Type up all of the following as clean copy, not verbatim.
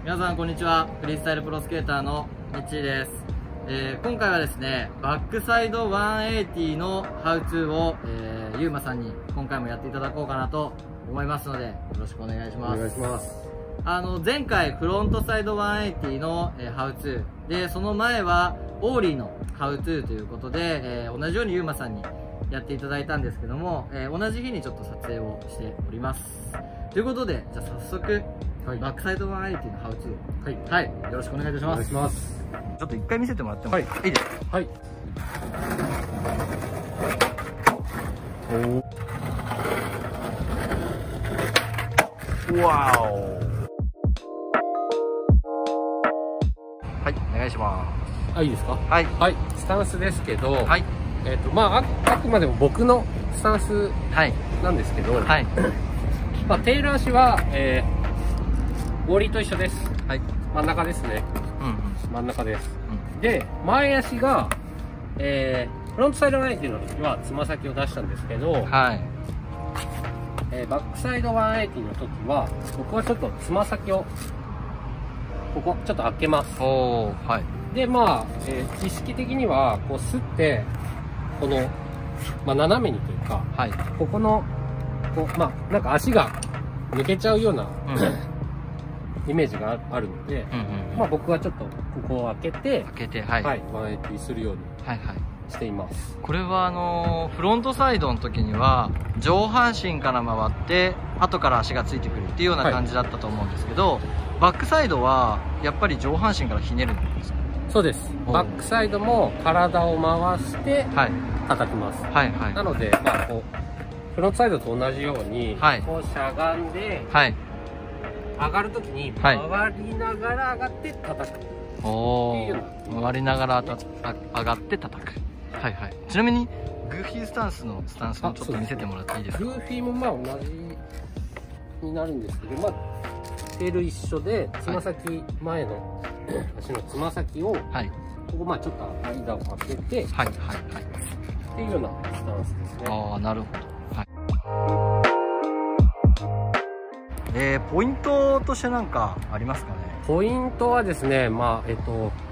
皆さんこんにちは。フリースタイルプロスケーターのみっちーです。今回はですね、バックサイド180のハウツーを、ゆうまさんに今回もやっていただこうかなと思いますので、よろしくお願いします。 お願いします。 前回フロントサイド180の、ハウツーで、その前はオーリーのハウツーということで、同じようにゆうまさんにやっていただいたんですけども、同じ日にちょっと撮影をしております。ということで、じゃあ早速、バックサイド180のハウツー、はい、よろしくお願いいたします。 お願いします。 ちょっと一回見せてもらってもいいですか？はい。わお。はい、お願いします。 あ、いいですか？ はい。 はい、スタンスですけど、 はい。 まあ、あくまでも僕のスタンスなんですけど、 はい。 まあ、テール足は、ウォーリーと一緒です。 はい。 真ん中ですね。真ん中です。 うん。 で、前足が、フロントサイド180の時はつま先を出したんですけど、 はい。 バックサイド180の時は、僕はちょっとつま先を、ここ、ちょっと開けます。 おー、はい。 で、まあ、意識的には、こう、吸って、この、まあ、斜めにというか、 はい。 ここの、こう、まあ、なんか足が抜けちゃうような、イメージがあるので、まあ、僕はちょっと、ここを開けて、 はい。 はい、180するようにはいはい。 しています。 これはフロントサイドの時には上半身から回って後から足がついてくるっていうような感じだったと思うんですけど、バックサイドはやっぱり上半身からひねるんですか？ そうです。バックサイドも体を回して叩きます。 はいはい。 なので、まあ、こう、フロントサイドと同じように、こうしゃがんで、上がるときに回りながら上がって叩く。 おー、回りながら上がって叩く。はいはい。ちなみにグーフィースタンスのスタンスもちょっと見せてもらっていいですか？ グーフィーもまあ同じになるんですけど、まあテール一緒で、つま先前の足のつま先を、ここまあちょっと間を開けて、っていうようなスタンスですね。 ああ、なるほど。はい。ポイントとして何かありますかね？ ポイントはですね、まあ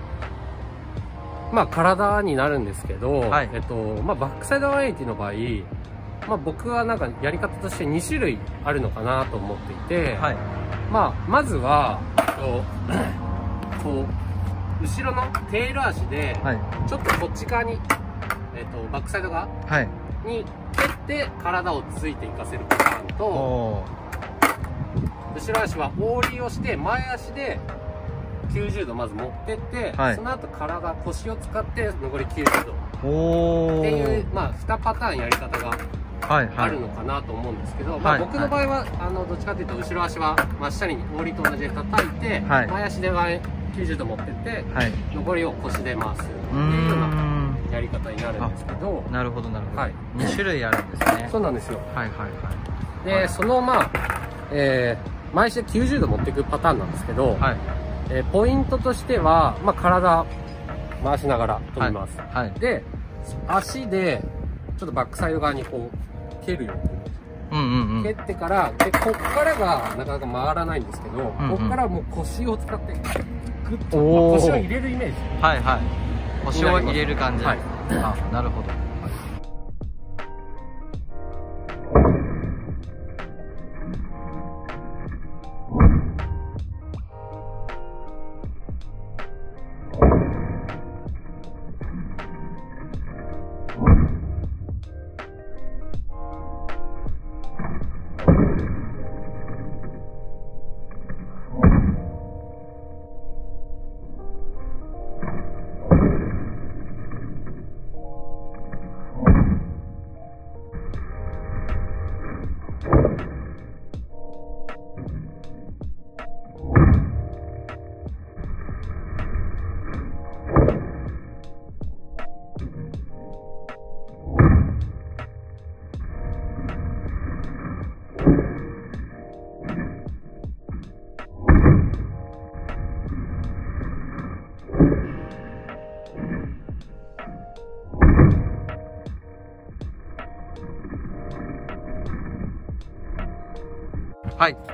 まあ体になるんですけど、まあバックサイド180の場合、まあ僕はなんかやり方として2種類あるのかなと思っていて、まあまずはこう後ろのテール足でちょっとこっち側にバックサイド側に蹴って体をついていかせるパターンと、後ろ足はオーリーをして前足で90度まず持ってって、その後体腰を使って残り90度っていう、まあ2パターンやり方があるのかなと思うんですけど、まあ僕の場合はどっちかというと後ろ足は真下にオーリーと同じで叩いて、前足で90度持ってって、残りを腰で回すっていうようなやり方になるんですけど。なるほどなるほど。2種類あるんですね。そうなんですよ。でそのまあ前足で90度持っていくパターンなんですけど、ポイントとしては、まあ、体回しながら飛びます。で、足で、ちょっとバックサイド側にこう、蹴るように。蹴ってから、で、こっからがなかなか回らないんですけど、こっからもう腰を使って、グッと、腰を入れるイメージ。 腰を入れる感じ。あ、なるほど。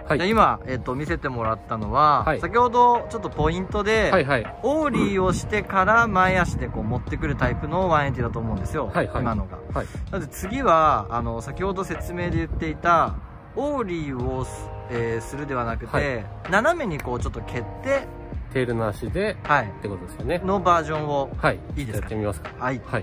はい、今、見せてもらったのは、はい、先ほどちょっとポイントで、はいはい、オーリーをしてから前足でこう持ってくるタイプの180だと思うんですよ、はいはい、今のが。はい、なので次は先ほど説明で言っていたオーリーをするではなくて、はい、斜めにこうちょっと蹴ってテールの足で、はい、ってことですよね。 のバージョンを、 はい、 いいですか？ やってみますか。 はい、はい。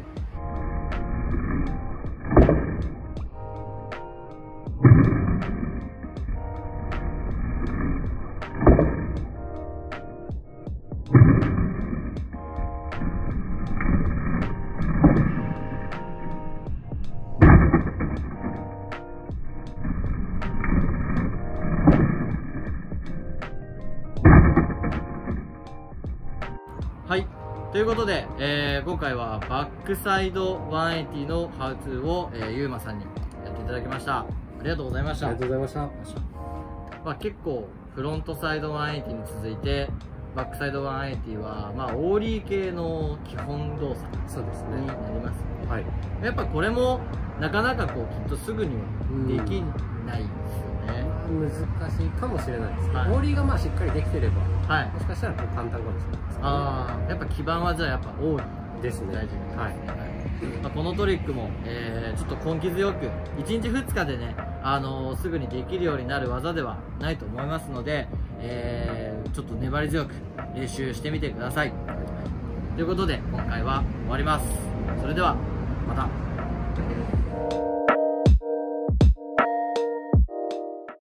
はい。ということで、今回はバックサイド180のハウツーを、ゆうまさんにやっていただきました。ありがとうございました。 ありがとうございました。 まあ、結構、フロントサイド180に続いて、バックサイド180は、まあ、オーリー系の基本動作になりますので、はい、やっぱこれも、なかなかこう、きっとすぐにはできないですよね。 難しいかもしれないですね。はい、オーリーがまあしっかりできてれば、はい、もしかしたら簡単かもしれないですね。 ああ、やっぱ基盤はじゃあやっぱオーリーですね。 大事ですね。はい。まあ、このトリックも、ちょっと根気強く1日2日でね、すぐにできるようになる技ではないと思いますので、ちょっと粘り強く練習してみてください。ということで今回は終わります。それではまた。